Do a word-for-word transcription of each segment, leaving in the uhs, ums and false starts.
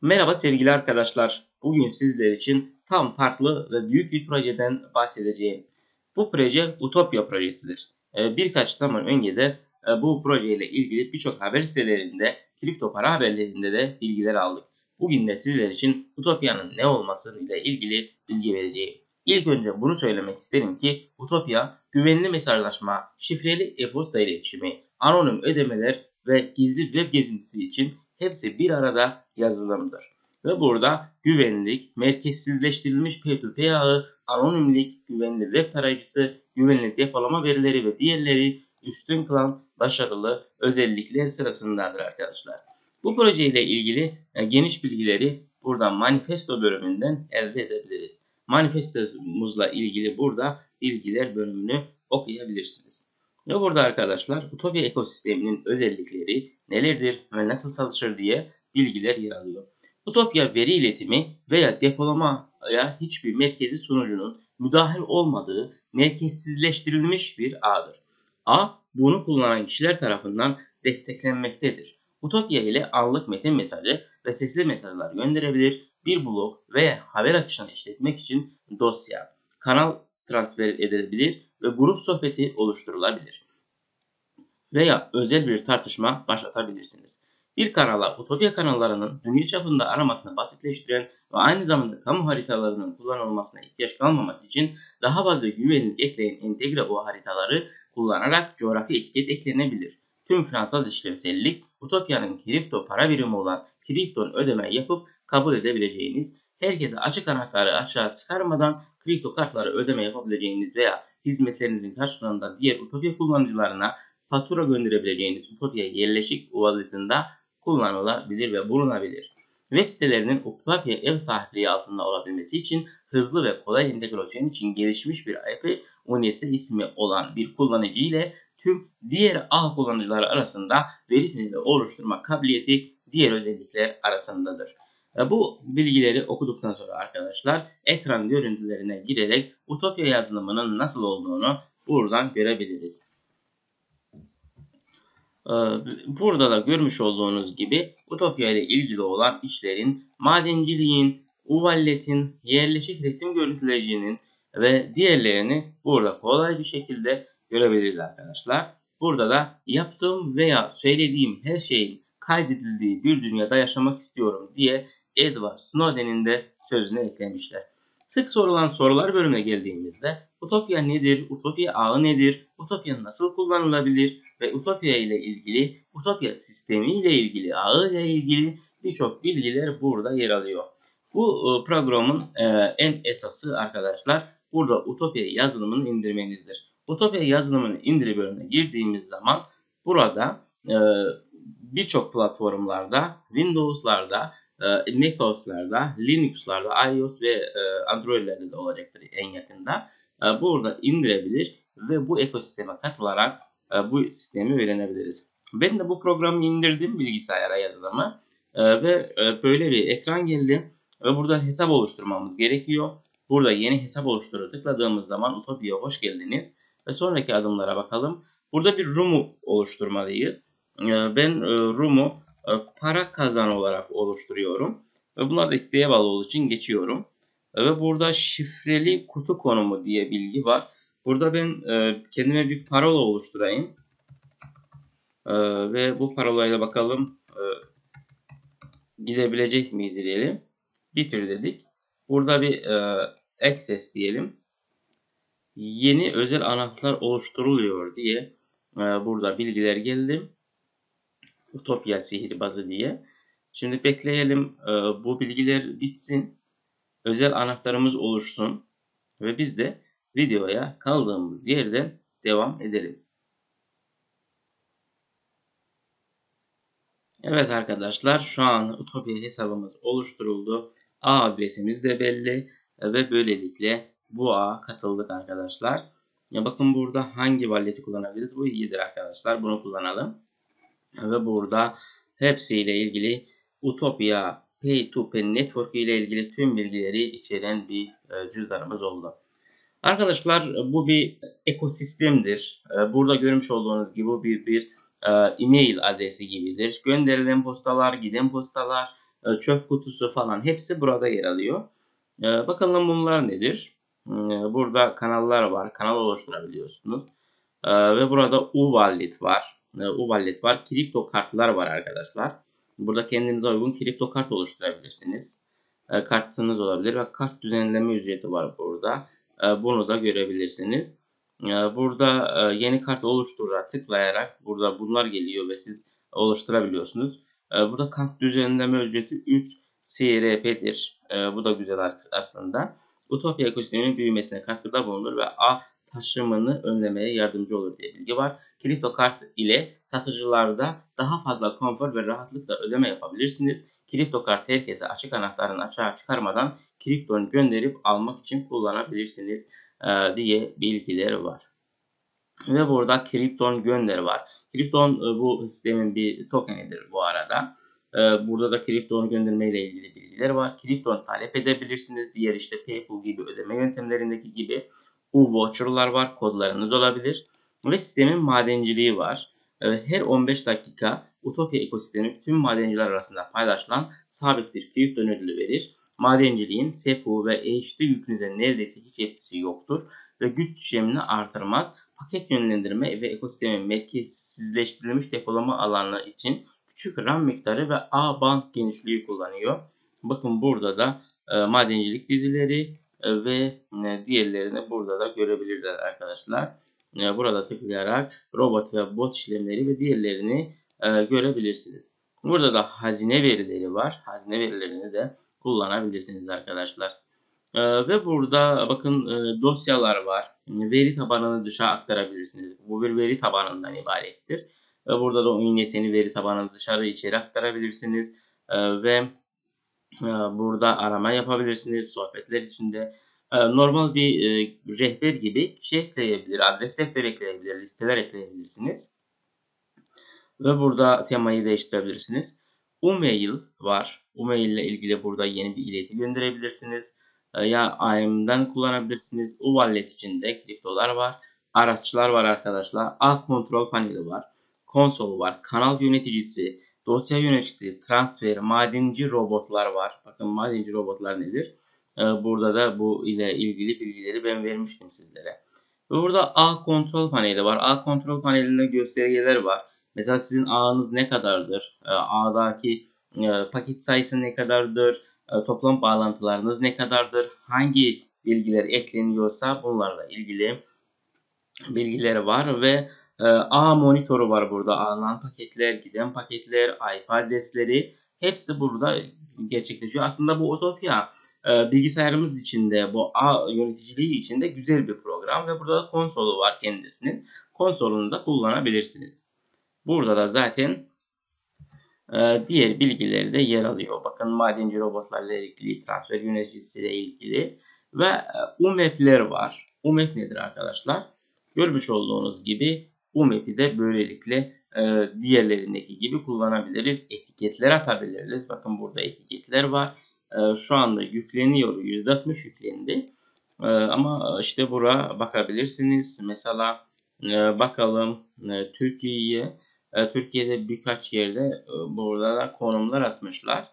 Merhaba sevgili arkadaşlar. Bugün sizler için tam farklı ve büyük bir projeden bahsedeceğim. Bu proje Utopya projesidir. Ee, Birkaç zaman önce de e, bu projeyle ilgili birçok haber sitelerinde, kripto para haberlerinde de bilgiler aldık. Bugün de sizler için Utopya'nın ne olması ile ilgili bilgi vereceğim. İlk önce bunu söylemek isterim ki Utopya, güvenli mesajlaşma, şifreli e-posta iletişimi, anonim ödemeler ve gizli web gezintisi için hepsi bir arada yazılımdır. Ve burada güvenlik, merkezsizleştirilmiş P iki P ağı, anonimlik, güvenli web tarayıcısı, güvenli depolama verileri ve diğerleri üstün kılan başarılı özellikler sırasındadır arkadaşlar. Bu proje ile ilgili geniş bilgileri buradan manifesto bölümünden elde edebiliriz. Manifestomuzla ilgili burada bilgiler bölümünü okuyabilirsiniz. Ve burada arkadaşlar Utopya ekosisteminin özellikleri nelerdir ve nasıl çalışır diye bilgiler yer alıyor. Utopya veri iletimi veya depolamaya hiçbir merkezi sunucunun müdahil olmadığı merkezsizleştirilmiş bir ağdır. Ağ bunu kullanan kişiler tarafından desteklenmektedir. Utopya ile anlık metin mesajı ve sesli mesajlar gönderebilir, bir blog veya haber akışını işletmek için dosya, kanal transfer edilebilir ve grup sohbeti oluşturulabilir. Veya özel bir tartışma başlatabilirsiniz. Bir kanala Utopya kanallarının dünya çapında aramasını basitleştiren ve aynı zamanda kamu haritalarının kullanılmasına ihtiyaç kalmaması için daha fazla güvenlik ekleyen entegre o haritaları kullanarak coğrafi etiket eklenebilir. Tüm finansal işlevsellik Utopya'nın kripto para birimi olan kripton ödeme yapıp kabul edebileceğiniz, herkese açık anahtarı açığa çıkarmadan kripto kartları ödeme yapabileceğiniz veya hizmetlerinizin karşılığında diğer Utopya kullanıcılarına fatura gönderebileceğiniz Utopya yerleşik valetinde kullanılabilir ve bulunabilir. Web sitelerinin Utopya ev sahipliği altında olabilmesi için hızlı ve kolay entegrasyon için gelişmiş bir I P U N S ismi olan bir kullanıcı ile tüm diğer ağ kullanıcıları arasında veri tüneli oluşturma kabiliyeti diğer özellikler arasındadır. Bu bilgileri okuduktan sonra arkadaşlar ekran görüntülerine girerek Utopya yazılımının nasıl olduğunu buradan görebiliriz. Burada da görmüş olduğunuz gibi Utopya ile ilgili olan işlerin, madenciliğin, Uvallet'in, yerleşik resim görüntülecinin ve diğerlerini burada kolay bir şekilde görebiliriz arkadaşlar. Burada da yaptığım veya söylediğim her şeyin kaydedildiği bir dünyada yaşamak istiyorum diye Edward Snowden'in de sözüne eklemişler. Sık sorulan sorular bölümüne geldiğimizde Utopya nedir, Utopya ağı nedir, Utopya nasıl kullanılabilir ve Utopya ile ilgili, Utopya sistemi ile ilgili, ağı ile ilgili birçok bilgiler burada yer alıyor. Bu programın en esası arkadaşlar burada Utopya yazılımını indirmenizdir. Utopya yazılımını indir bölümüne girdiğimiz zaman burada birçok platformlarda, Windows'larda, macOS'larda, Linux'larda, iOS ve Android'lerde de olacaktır en yakında. Burada indirebilir ve bu ekosisteme katılarak bu sistemi öğrenebiliriz. Ben de bu programı indirdim, bilgisayara yazılımı ve böyle bir ekran geldi ve burada hesap oluşturmamız gerekiyor. Burada yeni hesap oluşturu tıkladığımız zaman Utopya'ya hoş geldiniz ve sonraki adımlara bakalım. Burada bir room'u oluşturmalıyız. Ben room'u para kazan olarak oluşturuyorum ve bunlar da isteğe bağlı olduğu için geçiyorum. Ve burada şifreli kutu konumu diye bilgi var. Burada ben kendime bir parola oluşturayım. Ve bu parolayla bakalım gidebilecek miyiz diyelim. Bitir dedik. Burada bir access diyelim. Yeni özel anahtar oluşturuluyor diye burada bilgiler geldi. Utopya sihirbazı diye. Şimdi bekleyelim bu bilgiler bitsin. Özel anahtarımız oluşsun. Ve biz de videoya kaldığımız yerden devam edelim. Evet arkadaşlar şu an Utopya hesabımız oluşturuldu. Ağ adresimiz de belli. Ve böylelikle bu ağa katıldık arkadaşlar. Ya bakın burada hangi walleti kullanabiliriz? Bu iyidir arkadaşlar. Bunu kullanalım. Ve burada hepsiyle ilgili Utopya P iki P Network ile ilgili tüm bilgileri içeren bir cüzdanımız oldu. Arkadaşlar bu bir ekosistemdir. Burada görmüş olduğunuz gibi bu bir, bir e-mail adresi gibidir. Gönderilen postalar, giden postalar e, çöp kutusu falan hepsi burada yer alıyor. E, bakalım bunlar nedir? E, burada kanallar var. Kanal oluşturabiliyorsunuz. E, ve burada U-Wallet var. E, U-Wallet var. Kripto kartlar var arkadaşlar. Burada kendinize uygun kripto kart oluşturabilirsiniz. E, kartınız olabilir ve kart düzenleme ücreti var burada. E, bunu da görebilirsiniz. E, burada e, yeni kart oluştura tıklayarak burada bunlar geliyor ve siz oluşturabiliyorsunuz. E, burada kart düzenleme ücreti üç C R P'dir. E, bu da güzel aslında. Utopya ekosisteminin büyümesine katkıda bulunur ve A taşımını önlemeye yardımcı olur diye bilgi var. Kripto kart ile satıcılarda daha fazla konfor ve rahatlıkla ödeme yapabilirsiniz. Kripto kart herkese açık anahtarını açığa çıkarmadan kriptonu gönderip almak için kullanabilirsiniz e, diye bilgiler var. Ve burada kripton gönder var. Kripton e, bu sistemin bir tokenidir bu arada. E, burada da kripton gönderme ile ilgili bilgiler var. Kripton talep edebilirsiniz. Diğer işte PayPal gibi ödeme yöntemlerindeki gibi U-Voucher'lar var. Kodlarınız olabilir. Ve sistemin madenciliği var. E, her on beş dakika Utopya ekosistemi tüm madenciler arasında paylaşılan sabit bir kripton ödülü verir. Madenciliğin S E P U ve H D yükünüze neredeyse hiç etkisi yoktur ve güç tüketimini artırmaz. Paket yönlendirme ve ekosistemin merkezsizleştirilmiş depolama alanı için küçük RAM miktarı ve A band genişliği kullanıyor. Bakın burada da e, madencilik dizileri e, ve e, diğerlerini burada da görebilirler arkadaşlar. E, burada tıklayarak robot ve bot işlemleri ve diğerlerini e, görebilirsiniz. Burada da hazine verileri var. Hazine verilerini de kullanabilirsiniz arkadaşlar. Ee, ve burada bakın e, dosyalar var. Veri tabanını dışa aktarabilirsiniz. Bu bir veri tabanından ibarettir. Ve burada da oyun yeseni veri tabanını dışarı içeri aktarabilirsiniz. Ee, ve e, burada arama yapabilirsiniz. Sohbetler içinde. Ee, normal bir e, rehber gibi kişi ekleyebilir. Adres defteri ekleyebilir. Listeler ekleyebilirsiniz. Ve burada temayı değiştirebilirsiniz. U-Mail var. U-Mail ile ilgili burada yeni bir ileti gönderebilirsiniz. Ya I M'den kullanabilirsiniz. U-Wallet içinde kriptolar var. Araçlar var arkadaşlar. A kontrol paneli var. Konsol var. Kanal yöneticisi, dosya yöneticisi, transfer, madenci robotlar var. Bakın madenci robotlar nedir? Burada da bu ile ilgili bilgileri ben vermiştim sizlere. Burada A kontrol paneli var. A kontrol panelinde göstergeler var. Mesela sizin ağınız ne kadardır? Ağdaki paket sayısı ne kadardır? Toplam bağlantılarınız ne kadardır? Hangi bilgiler ekleniyorsa bunlarla ilgili bilgiler var ve ağ monitörü var burada. Alınan paketler, giden paketler, I P adresleri hepsi burada gerçekleşiyor. Aslında bu Utopya bilgisayarımız içinde, bu ağ yöneticiliği içinde güzel bir program ve burada da konsolu var kendisinin. Konsolunu da kullanabilirsiniz. Burada da zaten diğer bilgileri de yer alıyor. Bakın madenci robotlarla ilgili, transfer yöneticisiyle ilgili ve U M A P'ler var. U M A P nedir arkadaşlar? Görmüş olduğunuz gibi U M A P'i de böylelikle diğerlerindeki gibi kullanabiliriz. Etiketler atabiliriz. Bakın burada etiketler var. Şu anda yükleniyor. yüzde altmış yüklendi. Ama işte buraya bakabilirsiniz. Mesela bakalım Türkiye'ye Türkiye'de birkaç yerde burada da konumlar atmışlar.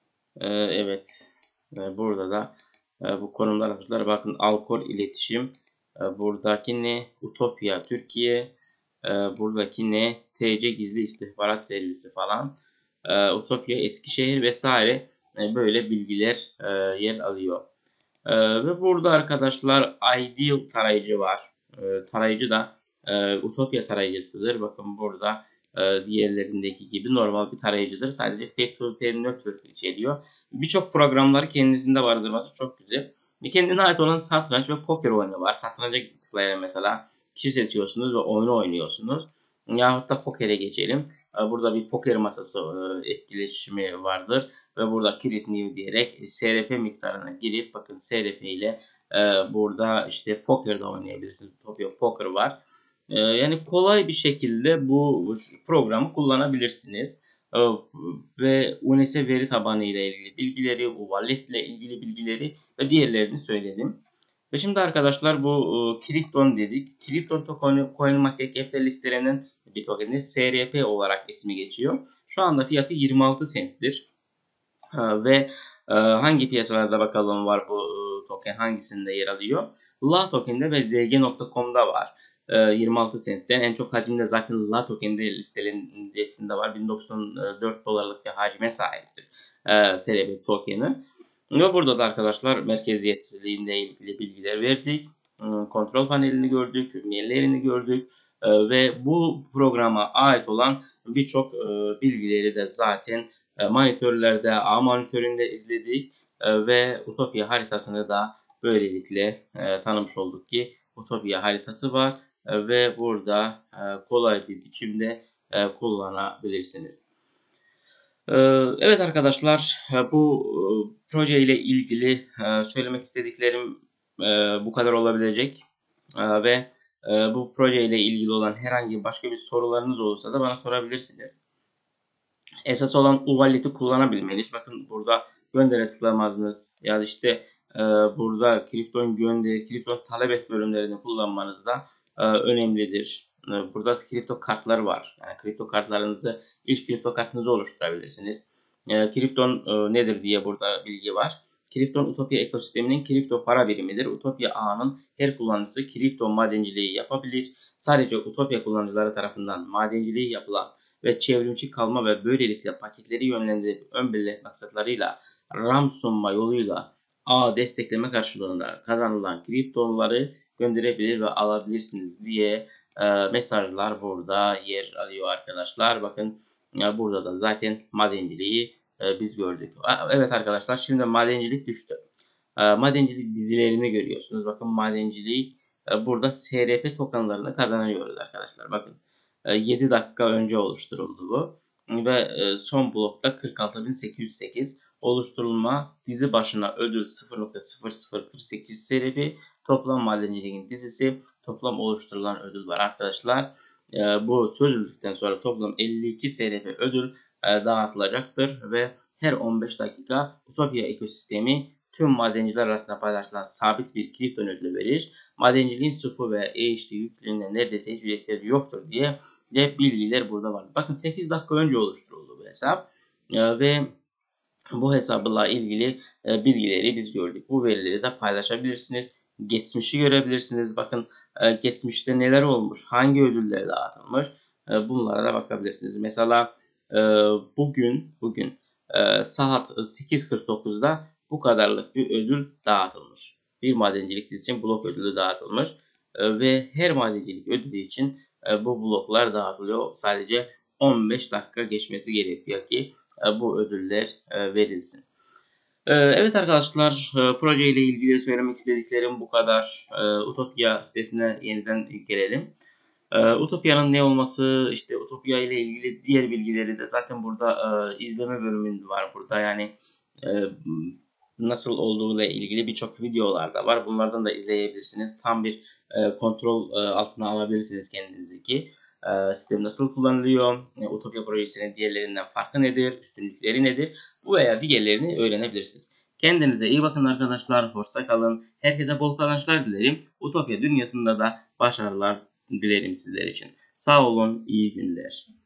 Evet. Burada da bu konumlar atmışlar. Bakın Alkor iletişim. Buradaki ne? Utopya Türkiye. Buradaki ne? T C gizli istihbarat servisi falan. Utopya Eskişehir vesaire böyle bilgiler yer alıyor. Ve burada arkadaşlar Ideal tarayıcı var. Tarayıcı da Utopya tarayıcısıdır. Bakın burada diğerlerindeki gibi normal bir tarayıcıdır. Sadece P iki P network içeriyor. Birçok programları kendisinde barındırması çok güzel. Bir kendine ait olan satranç ve poker oyunu var. Satranca tıklayarak mesela kişi seçiyorsunuz ve oyunu oynuyorsunuz. Yahut da pokere geçelim. Burada bir poker masası etkileşimi vardır. Ve burada create new diyerek S R P miktarına girip bakın S R P ile burada işte poker de oynayabilirsiniz. Utopia Poker var. Yani kolay bir şekilde bu programı kullanabilirsiniz. Ve U N S veri tabanı ile ilgili bilgileri, bu wallet ile ilgili bilgileri ve diğerlerini söyledim. Ve şimdi arkadaşlar bu Kripton dedik. Kripton token CoinMarketCap'te listelenen bir tokendir. S R P olarak ismi geçiyor. Şu anda fiyatı yirmi altı centtir. Ha, ve e, hangi piyasalarda bakalım var bu e, token, hangisinde yer alıyor? La token'de ve z g nokta com'da var. E, yirmi altı sentte. En çok hacimde zaten La token'de listesinde var. bin doksan dört dolarlık bir hacme sahiptir e, S R B token'i. Ve burada da arkadaşlar merkeziyetsizliğinde ilgili bilgiler verdik. E, kontrol panelini gördük, üyelerini gördük. E, ve bu programa ait olan birçok e, bilgileri de zaten monitörlerde, A monitöründe izledik ve Utopia haritasını da böylelikle tanımış olduk ki Utopia haritası var ve burada kolay bir biçimde kullanabilirsiniz. Evet arkadaşlar, bu proje ile ilgili söylemek istediklerim bu kadar olabilecek ve bu proje ile ilgili olan herhangi başka bir sorularınız olursa da bana sorabilirsiniz. Esas olan U Wallet'i kullanabilmeniz. Bakın burada göndere tıklamazsınız. Ya işte e, burada kripton gönder, kripton talep et bölümlerini kullanmanız da e, önemlidir. E, burada kripto kartlar var. Yani kripto kartlarınızı, ilk kripto kartınızı oluşturabilirsiniz. E, kripton e, nedir diye burada bilgi var. Kripton Utopia ekosisteminin kripto para birimidir. Utopia ağının her kullanıcısı kripto madenciliği yapabilir. Sadece Utopia kullanıcıları tarafından madenciliği yapılan ve çevrimçi kalma ve böylelikle paketleri yönlendirip ön belirleme maksatlarıyla RAM sunma yoluyla ağ destekleme karşılığında kazanılan kriptonları gönderebilir ve alabilirsiniz diye e, mesajlar burada yer alıyor arkadaşlar. Bakın e, burada da zaten madenciliği e, biz gördük. Evet arkadaşlar, şimdi madencilik düştü. E, madencilik dizilerini görüyorsunuz. Bakın madenciliği e, burada S R P tokenlarını kazanıyoruz arkadaşlar. Bakın yedi dakika önce oluşturuldu bu. Ve son blokta kırk altı bin sekiz yüz sekiz oluşturulma dizi başına ödül sıfır nokta sıfır sıfır kırk sekiz S R P, toplam madenciliğin dizisi, toplam oluşturulan ödül var arkadaşlar. Bu çözüldükten sonra toplam elli iki S R P ödül dağıtılacaktır ve her on beş dakika Utopia ekosistemi tüm madenciler arasında paylaşılan sabit bir kripto ödülü verir. Madenciliğin supu ve E H T yüklülüğüne neredeyse hiçbir ihtiyacı yoktur diye de bilgiler burada var. Bakın sekiz dakika önce oluşturuldu bu hesap e, ve bu hesapla ilgili e, bilgileri biz gördük. Bu verileri de paylaşabilirsiniz. Geçmişi görebilirsiniz. Bakın e, geçmişte neler olmuş, hangi ödüller dağıtılmış, e, bunlara da bakabilirsiniz. Mesela e, bugün bugün e, saat sekiz kırk dokuzda bu kadarlık bir ödül dağıtılmış. Bir madencilik için blok ödülü dağıtılmış e, ve her madencilik ödülü için e, bu bloklar dağıtılıyor. Sadece on beş dakika geçmesi gerekiyor ki e, bu ödüller e, verilsin. E, evet arkadaşlar, e, proje ile ilgili söylemek istediklerim bu kadar. E, Utopia sitesine yeniden gelelim. E, Utopia'nın ne olması, işte Utopia ile ilgili diğer bilgileri de zaten burada e, izleme bölümünde var burada. Yani e, nasıl olduğuyla ilgili birçok videolar da var. Bunlardan da izleyebilirsiniz. Tam bir e, kontrol e, altına alabilirsiniz kendinizdeki. E, sistem nasıl kullanılıyor? E, Utopia projesinin diğerlerinden farkı nedir? Üstünlükleri nedir? Bu veya diğerlerini öğrenebilirsiniz. Kendinize iyi bakın arkadaşlar. Hoşça kalın. Herkese bol kazançlar dilerim. Utopia dünyasında da başarılar dilerim sizler için. Sağ olun. İyi günler.